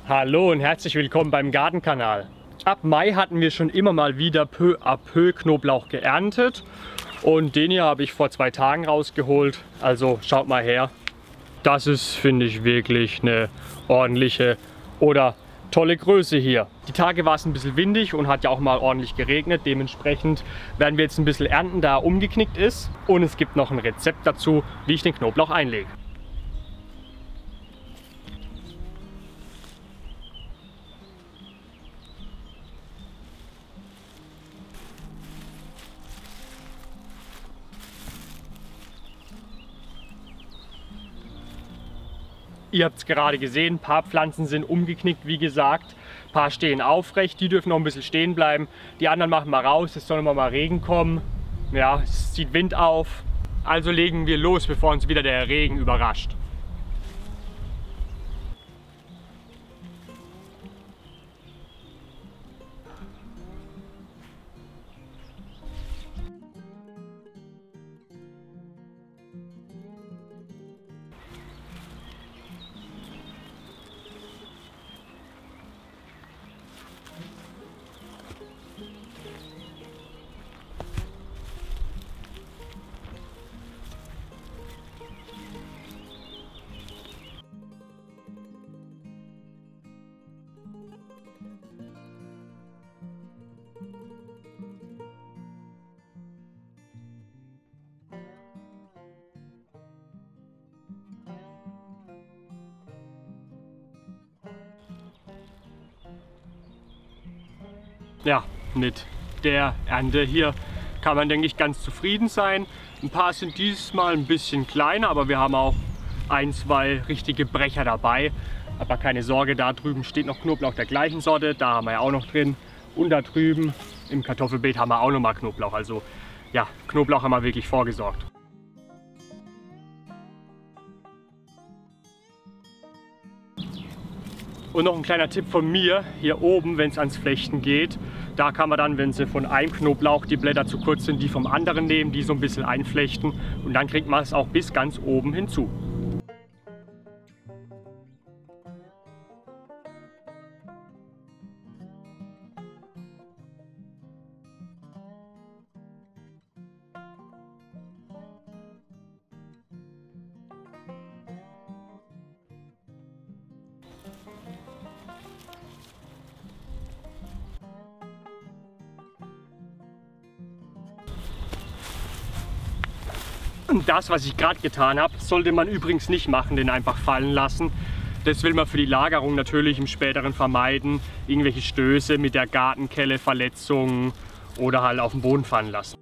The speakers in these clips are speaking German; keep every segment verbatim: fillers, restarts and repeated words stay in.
Hallo und herzlich willkommen beim Gartenkanal. Ab Mai hatten wir schon immer mal wieder peu à peu Knoblauch geerntet und den hier habe ich vor zwei Tagen rausgeholt. Also schaut mal her. Das ist, finde ich, wirklich eine ordentliche oder tolle Größe hier. Die Tage war es ein bisschen windig und hat ja auch mal ordentlich geregnet. Dementsprechend werden wir jetzt ein bisschen ernten, da er umgeknickt ist. Und es gibt noch ein Rezept dazu, wie ich den Knoblauch einlege. Ihr habt es gerade gesehen, ein paar Pflanzen sind umgeknickt, wie gesagt. Ein paar stehen aufrecht, die dürfen noch ein bisschen stehen bleiben. Die anderen machen wir raus, es soll noch mal Regen kommen. Ja, es zieht Wind auf. Also legen wir los, bevor uns wieder der Regen überrascht. Ja, mit der Ernte hier kann man, denke ich, ganz zufrieden sein. Ein paar sind dieses Mal ein bisschen kleiner, aber wir haben auch ein, zwei richtige Brecher dabei. Aber keine Sorge, da drüben steht noch Knoblauch der gleichen Sorte, da haben wir ja auch noch drin. Und da drüben im Kartoffelbeet haben wir auch noch mal Knoblauch. Also ja, Knoblauch haben wir wirklich vorgesorgt. Und noch ein kleiner Tipp von mir, hier oben, wenn es ans Flechten geht, da kann man dann, wenn sie von einem Knoblauch die Blätter zu kurz sind, die vom anderen nehmen, die so ein bisschen einflechten und dann kriegt man es auch bis ganz oben hinzu. Und das, was ich gerade getan habe, sollte man übrigens nicht machen, den einfach fallen lassen. Das will man für die Lagerung natürlich im späteren vermeiden. Irgendwelche Stöße mit der Gartenkelle, Verletzungen oder halt auf den Boden fallen lassen.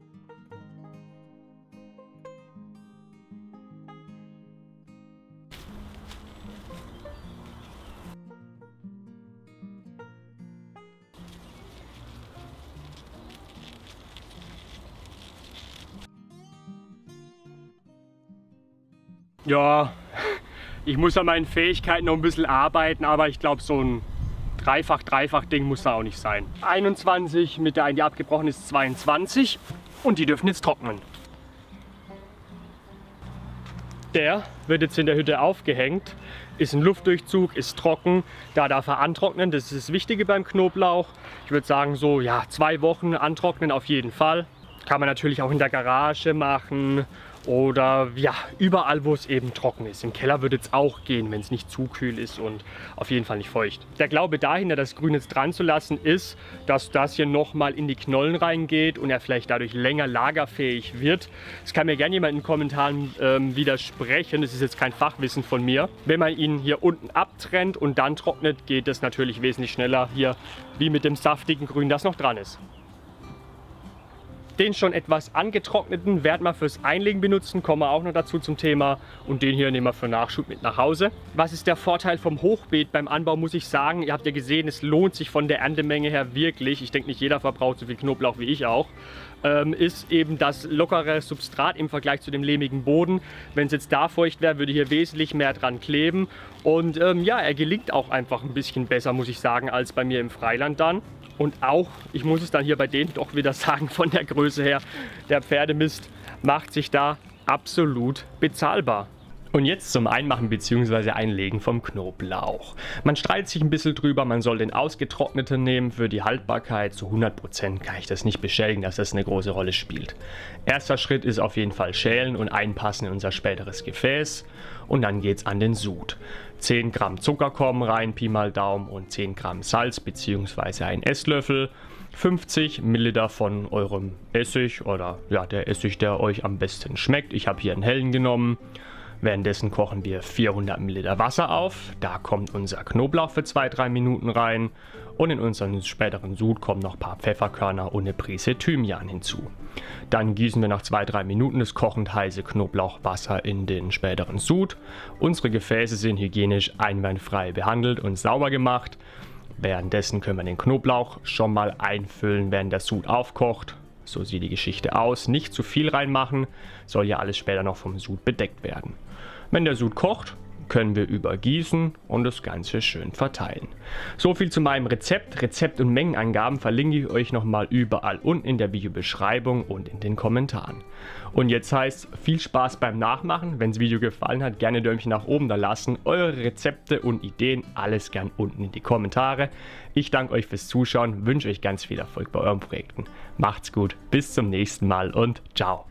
Ja, ich muss an meinen Fähigkeiten noch ein bisschen arbeiten, aber ich glaube, so ein Dreifach-Dreifach-Ding muss da auch nicht sein. einundzwanzig mit der einen, die abgebrochen ist, zweiundzwanzig und die dürfen jetzt trocknen. Der wird jetzt in der Hütte aufgehängt, ist ein Luftdurchzug, ist trocken, da darf er antrocknen, das ist das Wichtige beim Knoblauch. Ich würde sagen so, ja, zwei Wochen antrocknen auf jeden Fall. Kann man natürlich auch in der Garage machen oder ja, überall, wo es eben trocken ist. Im Keller würde es auch gehen, wenn es nicht zu kühl ist und auf jeden Fall nicht feucht. Der Glaube dahinter, das Grün jetzt dran zu lassen, ist, dass das hier nochmal in die Knollen reingeht und er vielleicht dadurch länger lagerfähig wird. Das kann mir gerne jemand in den Kommentaren ähm, widersprechen. Das ist jetzt kein Fachwissen von mir. Wenn man ihn hier unten abtrennt und dann trocknet, geht das natürlich wesentlich schneller hier, wie mit dem saftigen Grün, das noch dran ist. Den schon etwas angetrockneten werden wir fürs Einlegen benutzen, kommen wir auch noch dazu zum Thema. Und den hier nehmen wir für Nachschub mit nach Hause. Was ist der Vorteil vom Hochbeet beim Anbau, muss ich sagen. Ihr habt ja gesehen, es lohnt sich von der Erntemenge her wirklich. Ich denke, nicht jeder verbraucht so viel Knoblauch wie ich auch. Ähm, ist eben das lockere Substrat im Vergleich zu dem lehmigen Boden. Wenn es jetzt da feucht wäre, würde hier wesentlich mehr dran kleben. Und ähm, ja, er gelingt auch einfach ein bisschen besser, muss ich sagen, als bei mir im Freiland dann. Und auch, ich muss es dann hier bei denen doch wieder sagen, von der Größe her, der Pferdemist macht sich da absolut bezahlbar. Und jetzt zum Einmachen bzw. Einlegen vom Knoblauch. Man streitet sich ein bisschen drüber, man soll den ausgetrockneten nehmen. Für die Haltbarkeit zu hundert Prozent kann ich das nicht beschädigen, dass das eine große Rolle spielt. Erster Schritt ist auf jeden Fall schälen und einpassen in unser späteres Gefäß. Und dann geht es an den Sud. zehn Gramm Zucker kommen rein, Pi mal Daumen, und zehn Gramm Salz bzw. ein Esslöffel. fünfzig Milliliter von eurem Essig oder ja, der Essig, der euch am besten schmeckt. Ich habe hier einen hellen genommen. Währenddessen kochen wir vierhundert Milliliter Wasser auf. Da kommt unser Knoblauch für zwei bis drei Minuten rein. Und in unseren späteren Sud kommen noch ein paar Pfefferkörner und eine Prise Thymian hinzu. Dann gießen wir nach zwei bis drei Minuten das kochend heiße Knoblauchwasser in den späteren Sud. Unsere Gefäße sind hygienisch einwandfrei behandelt und sauber gemacht. Währenddessen können wir den Knoblauch schon mal einfüllen, während der Sud aufkocht. So sieht die Geschichte aus. Nicht zu viel reinmachen, soll ja alles später noch vom Sud bedeckt werden. Wenn der Sud kocht, können wir übergießen und das Ganze schön verteilen. So viel zu meinem Rezept. Rezept und Mengenangaben verlinke ich euch nochmal überall unten in der Videobeschreibung und in den Kommentaren. Und jetzt heißt viel Spaß beim Nachmachen. Wenn das Video gefallen hat, gerne Däumchen nach oben da lassen. Eure Rezepte und Ideen, alles gern unten in die Kommentare. Ich danke euch fürs Zuschauen, wünsche euch ganz viel Erfolg bei euren Projekten. Macht's gut, bis zum nächsten Mal und ciao.